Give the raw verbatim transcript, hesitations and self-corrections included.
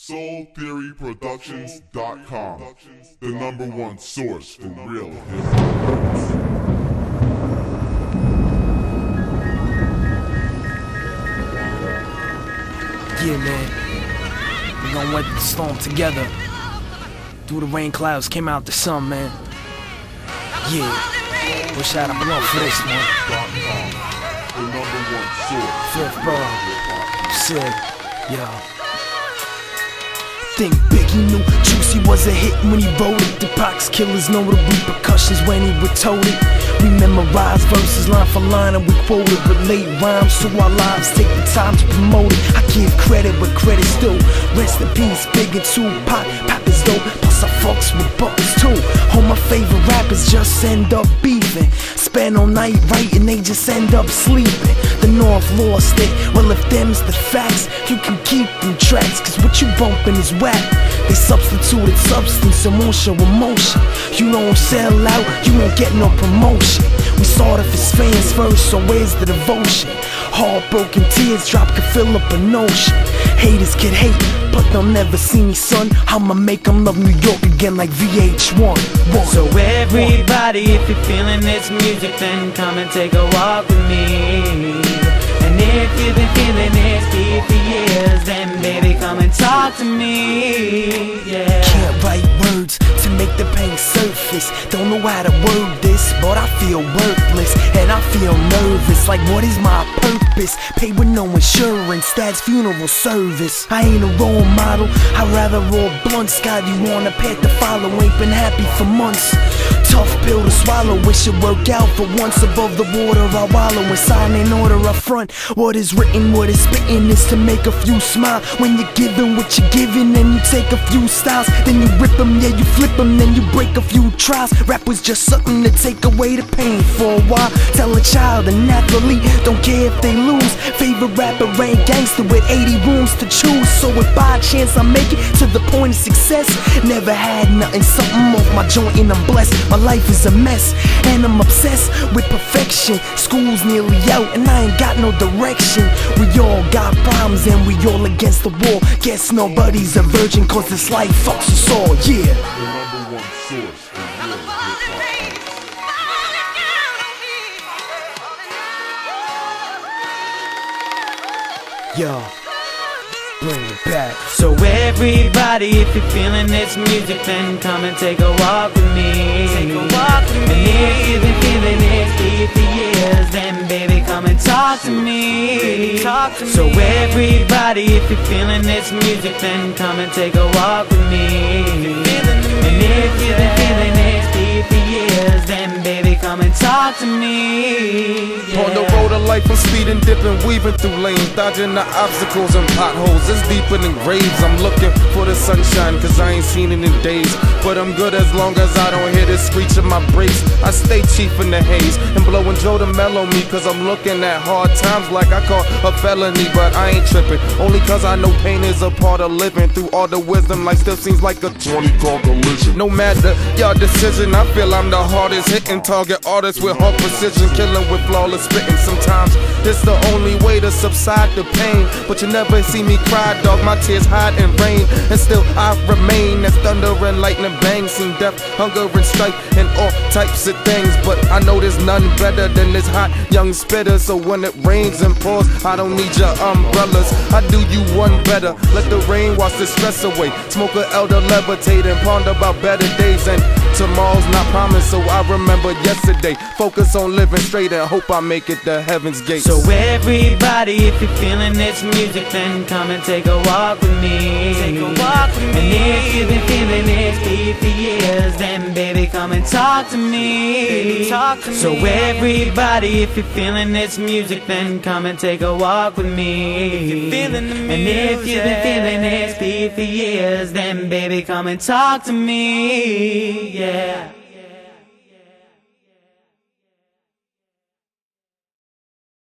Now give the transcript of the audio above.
Soul Theory Productions dot com, the number one source for real hip-hop. Yeah, man, we gon' weather the storm together. Through the rain clouds came out the sun, man. Yeah, wish I'd have blown for this, man. The number one source. Fifth borough, CiG, yo. Think Biggie knew Juicy was a hit when he wrote it. The Pox killers know the repercussions when he would told it. We memorize verses line for line and we quote it. Relate rhymes to our lives, take the time to promote it. I give credit where credit's due. Rest in peace, Big and Tupac. Pop is dope, plus I fucks with buckets too. All my favorite rappers just end up beefing. Spend all night writing, they just end up sleeping. The North lost it, well if them's the facts, you can keep them tracks. Cause what you bumping is whack. They substituted substance and won't show emotion. You don't sell out, you won't get no promotion. We start off as fans first, so where's the devotion? Heartbroken tears drop can fill up an ocean. Haters can hate, but they'll never see me, son. I'ma make them love New York again like V H one. One. So everybody, if you're feeling this music, then come and take a walk with me. And if you've been feeling this beat for years, then baby come and talk to me, yeah. Can't write words to make the pain surface. Don't know how to word this, but I feel worthless and I feel nervous. Like what is my purpose? Pay with no insurance, that's funeral service. I ain't a role model, I'd rather roll blunts. God, you on a path to follow, ain't been happy for months. Tough pill to swallow, it should work out for once. Above the water I wallow, in silent order I front. What is written, what is spitting is to make a few smile. When you're giving what you're giving, then you take a few styles. Then you rip them, yeah you flip them, then you break a few trials. Rap was just something to take away the pain for a while. Tell a child, an athlete, don't care if they lose. Favorite rapper ain't gangster with eighty rooms to choose. So if by chance I make it to the point of success, never had nothing, something off my joint and I'm blessed. My life is a mess, and I'm obsessed with perfection. School's nearly out, and I ain't got no direction. We all got problems, and we all against the wall. Guess nobody's a virgin, cause this life fucks us all, yeah. The number one source for real hip-hop. Yo, bring it back. So everybody, if you're feeling this music, then come and take a walk with me. Take a walk with me. And if you've been feeling this beat for years, then baby come and talk to me. Talk to so me. Everybody, if you're feeling this music, then come and take a walk with me. And if you've been feeling this beat for years, then baby come and talk to me, yeah. On the road of life I'm speeding, dipping, weaving through lanes, dodging the obstacles and potholes. It's deeper than graves. I'm looking for the sunshine cause I ain't seen it in days. But I'm good as long as I don't hear the screech of my brakes. I stay chief in the haze and blowing Joe to mellow me, cause I'm looking at hard times like I caught a felony. But I ain't tripping, only cause I know pain is a part of living. Through all the wisdom life still seems like a twenty car collision. No matter your decision, I feel I'm the hardest hitting target artist with hard precision, killing with flawless spitting. Sometimes it's the only way to subside the pain, but you never see me cry, dog. My tears hide in rain, and still I remain as thunder and lightning bang. Seen death, hunger and strife and all types of things, but I know there's none better than this hot young spitter. So when it rains and pours, I don't need your umbrellas. I do you one better, let the rain wash the stress away. Smoke a elder, levitate and ponder about better days. And tomorrow's not promised, so I remember yesterday. Focus on living straight and hope I make it to heaven's gates. So everybody, if you're feeling this music, then come and take a walk with me. Take a walk with me. And if you've been feeling this beat for years, then baby come and talk to me. Talk to so me. Everybody, if you're feeling this music, then come and take a walk with me. If you're feeling the music, and if you've been feeling this beat for years, then baby come and talk to me, yeah.